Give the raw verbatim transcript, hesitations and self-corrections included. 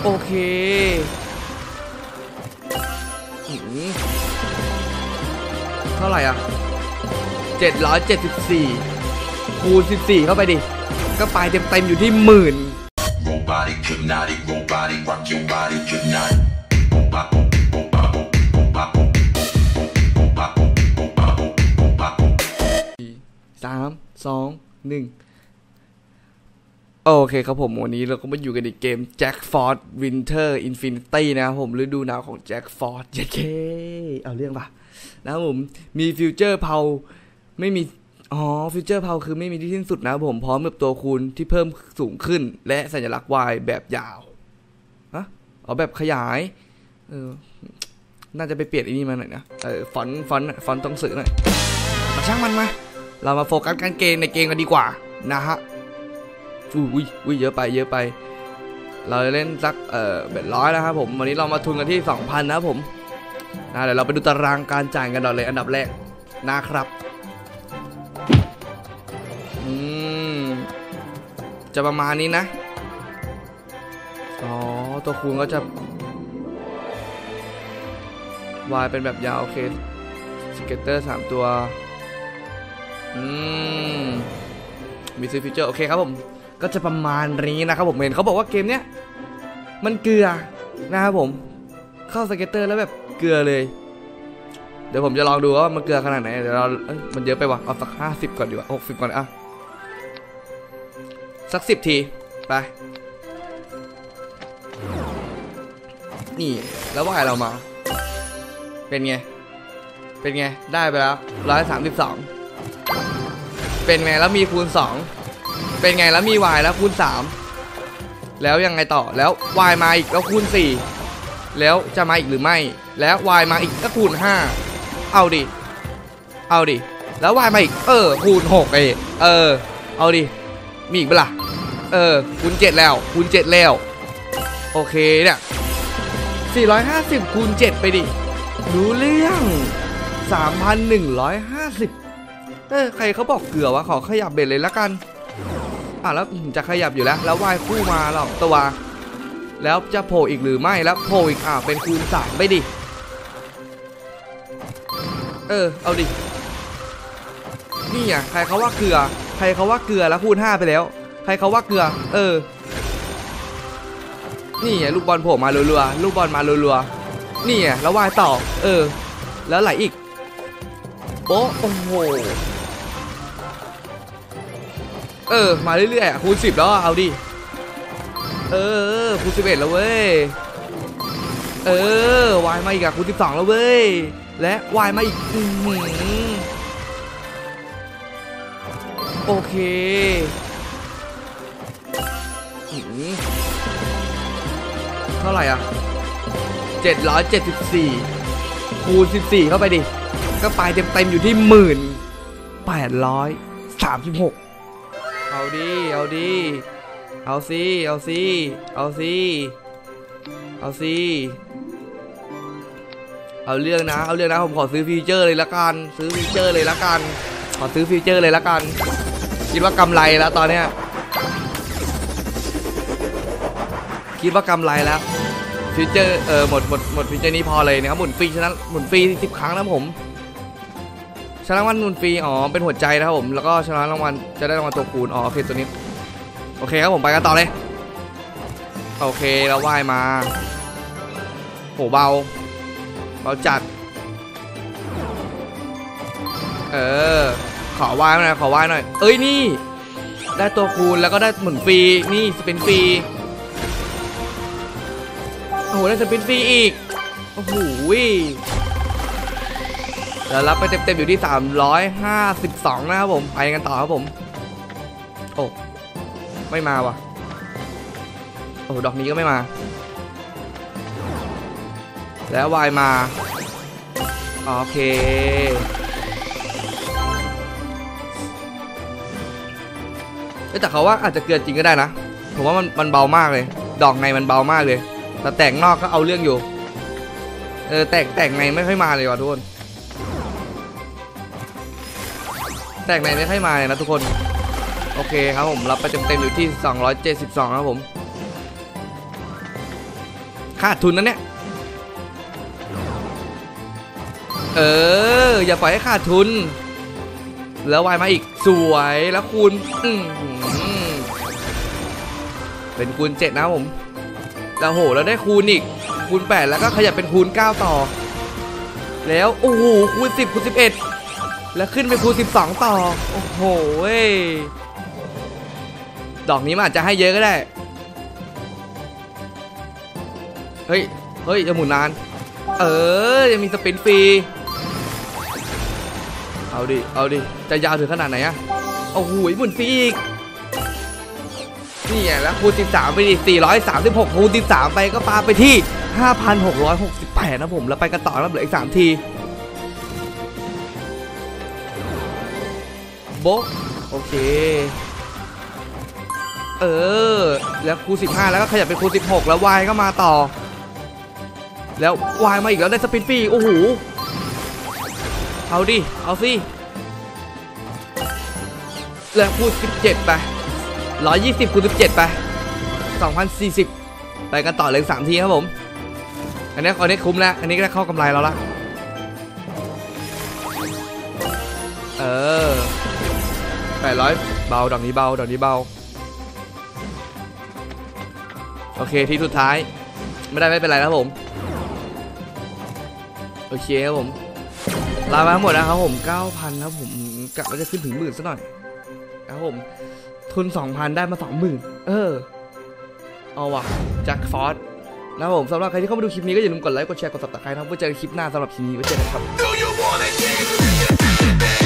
โอเคเท่าไหร่อ่ะเจ็ดร้อยเจ็ดสิบสี่คูณสิบสี่เข้าไปดิก็ไปเต็มเต็มอยู่ที่หมื่นสามสองหนึ่งโอเคครับผมวันนี้เราก็มาอยู่กันในเกม Jack Ford Winter Infinity นะครับผมฤดูหนาวของ Jack Ford เย้เคเอาเรื่องปะนะครับผมมีฟิวเจอร์เพาไม่มีอ๋อฟิวเจอร์เพาคือไม่มีที่สิ้นสุดนะครับผมพร้อมกับตัวคูณที่เพิ่มสูงขึ้นและสัญลักษณ์ Y แบบยาวฮะเอาแบบขยายเออน่าจะไปเปลี่ยนอันนี้มาหน่อยนะเออฟอนต์ฟอนต์ฟอนต์ต้องสื่อหน่อยมาช่างมันมาเรามาโฟกัสการเกมในเกมกันดีกว่านะฮะอุ้ยอุ้ยเยอะไปเยอะไปเราเล่นสักเอ่อเบ็ดร้อยนะครับผมวันนี้เรามาทุนกันที่ สองพัน นะครับผมนะเดี๋ยวเราไปดูตารางการจ่ายกันก่อนเลยอันดับแรกนะครับอืมจะประมาณนี้นะอ๋อตัวคูณก็จะวายเป็นแบบยาวโอเคสเก็ตเตอร์สามตัวอืมมีซื้อฟีเจอร์โอเคครับผมก็จะประมาณนี้นะครับผมเห็นเขาบอกว่าเกมเนี้ยมันเกลือนะครับผมเข้าสเก็ตเตอร์แล้วแบบเกลือเลยเดี๋ยวผมจะลองดูว่ามันเกลือขนาดไหนเดี๋ยวเราเอ้ยมันเยอะไปวะเอาสักห้าสิบก่อนดีกว่าหกสิบก่อนอ่ะสักสิบทีไปนี่แล้วว่าเรามาเป็นไงเป็นไงได้ไปแล้วร้อยสามสิบสองเป็นไงแล้วมีคูณสองเป็นไงแล้วมี y แล้วคูณสามแล้วยังไงต่อแล้ว y มาอีกแล้วคูณสี่แล้วจะมาอีกหรือไม่แล้ว y มาอีกก็คูณห้าเอาดิเอาดิแล้ว y มาอีกเออคูณหกเอเออเอาดิมีอีกเปล่าเออคูณเจ็ดแล้วคูณเจ็ดแล้วโอเคเนี่ยสี่ร้อยห้าสิบคูณเจ็ดไปดิรู้เรื่อง สามพันหนึ่งร้อยห้าสิบ เออใครเขาบอกเกลือวะขอขยับเบ็ดเลยละกันอ่ะแล้วจะขยับอยู่แล้วแล้วว่ายคู่มาหรอกตัวแล้วจะโผล่อีกหรือไม่แล้วโผล่อีกอ่ะเป็นคูณสามไปดิเออเอาดินี่อ่ะใครเขาว่าเกลือใครเขาว่าเกลือแล้วคูณห้าไปแล้วใครเขาว่าเกลือเออนี่อ่ะลูกบอลโผล่มารัวๆลูกบอลมารัวๆนี่อ่ะแล้วว่ายต่อเออแล้วไหลอีกโป๊ะโอ้โหเออมาเรื่อยๆอ่ะคูณสิบแล้วเอาดิเออคูณสิบเอ็ดแล้วเว้ยเออวายมาอีกอะคูณสิบสองแล้วเว้ยและวายมาอีกอืมโอเคเท่าไหร่อ่ะเจ็ดร้อยเจ็ดสิบสี่คูณสิบสี่เข้าไปดิก็ไปเต็มเต็มอยู่ที่หมื่นแปดร้อยสามสิบหกเอาดิเอาดิเอาสิเอาสิเอาสิเอาสิเอาเรื่องนะเอาเรื่องนะผมขอซื้อฟีเจอร์เลยละกันซื้อฟีเจอร์เลยละกันขอซื้อฟีเจอร์เลยละกันคิดว่ากำไรแล้วตอนเนี้ยคิดว่ากำไรแล้วฟีเจอร์เออหมดหมดหมดฟีเจอร์นี้พอเลยนะครับหมุนฟรีฉะนั้นหมุนฟรีสิบครั้งนะผมชนะรางวัลหมุนฟรีอ๋อเป็นหัวใจนะครับผมแล้วก็ชนะรางวัลจะได้รางวัลตัวคูณอ๋อโอเคตัวนี้โอเคครับผมไปกันต่อเลยโอเคเราว่ายมาโหเบาเบาจัดเออขอว่ายหน่อยขอว่ายหน่อยเอ้ยนี่ได้ตัวคูณแล้วก็ได้หมุนฟรีนี่สปินฟรีโอ้โหได้สปินฟรีอีกโอ้โหแล้วรับไปเต็มๆอยู่ที่สามร้อยห้าสิบสองนะครับผมไปกันต่อครับผมโอ้ไม่มาว่ะโอ้ดอกนี้ก็ไม่มาแล้ววายมาโอเคแต่เขาว่าอาจจะเกินจริงก็ได้นะผมว่ามันมันเบามากเลยดอกในมันเบามากเลยแต่แต่งนอกก็เอาเรื่องอยู่เออแต่งแต่งในไม่ค่อยมาเลยว่ะทุกคนแต่งในไม่ค่อยมาเลยนะทุกคนโอเคครับผมรับไปเต็มๆอยู่ที่สองร้อยเจ็ดสิบสองครับผมขาดทุนนั่นเนี่ยเอออย่าปล่อยให้ขาดทุนแล้ววายมาอีกสวยแล้วคูณเป็นคูณเจ็ดนะผมแล้วโหแล้วได้คูณอีกคูณแปดแล้วก็ขยับเป็นคูณเก้าต่อแล้วโอ้โหคูณสิบคูณสิบเอ็ดแล้วขึ้นไปคูณสิบสองต่อโอ้โหเว้ยดอกนี้มันอาจจะให้เยอะก็ได้เฮ้ยเฮ้ยจะหมุนนานเออยังมีสปินฟรีเอาดิเอาดิจะยาวถึงขนาดไหนอะโอ้โหหมุนฟรีอีกนี่ไงแล้วคูณสิบสามไปดิสี่ร้อยสามสิบหกคูณสิบสามไปก็ปาไปที่ ห้าพันหกร้อยหกสิบแปด นะผมแล้วไปกันต่อแล้วเหลืออีกสามทีโบ๊ะโอเคเออแล้วคูณสิบห้าแล้วก็ขยับเป็นคูณสิบหกแล้ววายก็มาต่อแล้ววายมาอีกแล้วได้สปินฟรีโอ้โหเอาดิเอาสิแล้วคูณสิบเจ็ดไปหนึ่งร้อยยี่สิบคูณสิบเจ็ดไปสองพันสี่สิบไปกันต่อเลยสามทีครับผมอันนี้อันนี้คุ้มแล้วอันนี้ก็ได้เข้ากำไรแล้วละเออแปดร้อยเบาดอกนี้เบาดอกนี้เบาโอเคทีสุดท้ายไม่ได้ไม่เป็นไรครับผมโอเคครับผมลาไปทั้งหมดนะครับผม เก้าพัน ครับผมกะว่าจะขึ้นถึงหมื่นซะหน่อยนะครับผมทุน สองพัน ได้มา สองหมื่น เออเอาว่ะจากฟอสนะครับผมสำหรับใครที่เข้ามาดูคลิปนี้ก็อย่าลืมกดไลค์กดแชร์กดซับสไครบ์นะครับเพื่อเจอกันคลิปหน้าสำหรับคลิปนี้ไว้เจอกันครับ